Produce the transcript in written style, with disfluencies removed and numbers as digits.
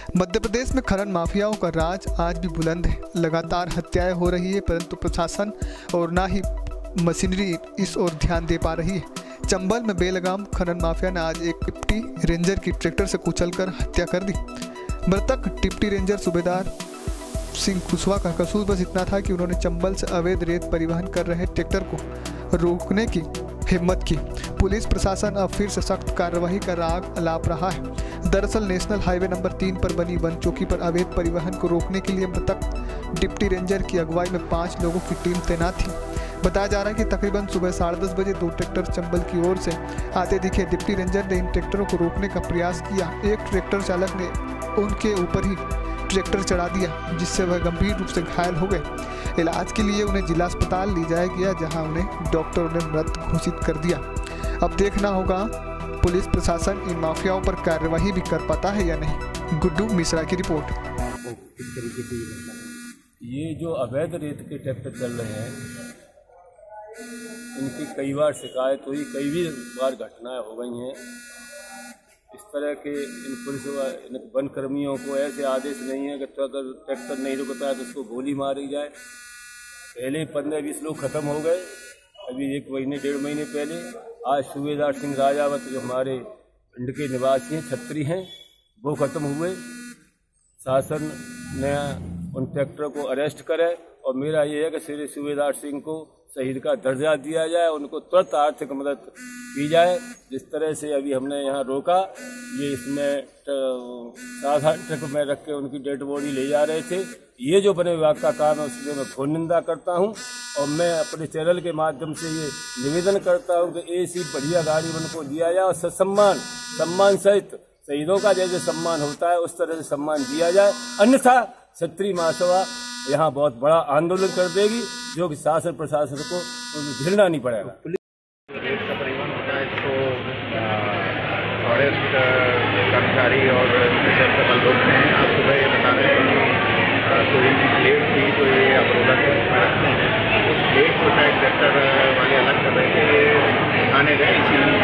मध्य प्रदेश में खनन माफियाओं का राज आज भी बुलंद है। लगातार हत्याएं हो रही है, परंतु प्रशासन और ना ही मशीनरी इस ओर ध्यान दे पा रही है। चंबल में बेलगाम खनन माफिया ने आज एक टिप्टी रेंजर की ट्रैक्टर से कुचलकर हत्या कर दी। मृतक टिप्टी रेंजर सूबेदार सिंह कुशवाहा का कसूर बस इतना था कि उन्होंने चंबल से अवैध रेत परिवहन कर रहे ट्रैक्टर को रोकने की हिम्मत की। पुलिस प्रशासन अब फिर से सख्त कार्रवाई का राग अलाप रहा है। दरअसल नेशनल हाईवे नंबर 3 पर बनी वन चौकी पर अवैध परिवहन को रोकने के लिए मृतक डिप्टी रेंजर की अगुवाई में 5 लोगों की टीम तैनात थी। बताया जा रहा है कि तकरीबन सुबह 10:30 बजे 2 ट्रैक्टर चंबल की ओर से आते दिखे। डिप्टी रेंजर ने इन ट्रैक्टरों को रोकने का प्रयास किया। एक ट्रैक्टर चालक ने उनके ऊपर ही ट्रैक्टर चढ़ा दिया, जिससे वह गंभीर रूप से घायल हो गए। इलाज के लिए उन्हें जिला अस्पताल ले जाया गया, जहां उन्हें डॉक्टरों ने मृत घोषित कर दिया। अब देखना होगा पुलिस प्रशासन इन माफियाओं पर कार्रवाई भी कर पाता है या नहीं। गुड्डू मिश्रा की रिपोर्ट। ये जो अवैध रेत के ट्रैक्टर चल रहे हैं, इनकी कई बार शिकायत हुई, कई बार घटनाएं हो गई हैं। इस तरह के इन पुलिस वन कर्मियों को ऐसे आदेश नहीं है कि तो अगर ट्रैक्टर नहीं रुकता है तो उसको गोली मारी जाए। पहले 15-20 लोग ख़त्म हो गए, अभी 1 महीने 1.5 महीने पहले। आज सूबेदार सिंह राजावत जो हमारे पिंड के निवासी हैं, छत्री हैं, वो ख़त्म हुए। शासन ने उन ट्रैक्टरों को अरेस्ट करे और मेरा ये है कि श्री सूबेदार सिंह को शहीद का दर्जा दिया जाए, उनको तुरंत आर्थिक मदद की जाए। जिस तरह से अभी हमने यहाँ रोका, ये इसमें साधारण ट्रक में रख के उनकी डेड बॉडी ले जा रहे थे। ये जो वन विभाग का काम है उसमें मैं घोर निंदा करता हूँ और मैं अपने चैनल के माध्यम से ये निवेदन करता हूँ कि ऐसी बढ़िया गाड़ी उनको दिया जाए और सम्मान सहित शहीदों का जैसे सम्मान होता है उस तरह से सम्मान दिया जाए। अन्यथा क्षत्रिय महासभा यहाँ बहुत बड़ा आंदोलन कर देगी, जो कि शासन प्रशासन को झेलना नहीं पड़ेगा। रेत का परिवहन होता है, इसको फॉरेस्ट कर्मचारी और स्पेशल लोग हैं। आप सुबह ये बता रहे हैं कि कोई प्लेट थी तो ये अप्रोला के रखते हैं, उस प्लेट को शायद ट्रैक्टर वाले अलग कर रहे थे, ये उठाने गए, इसी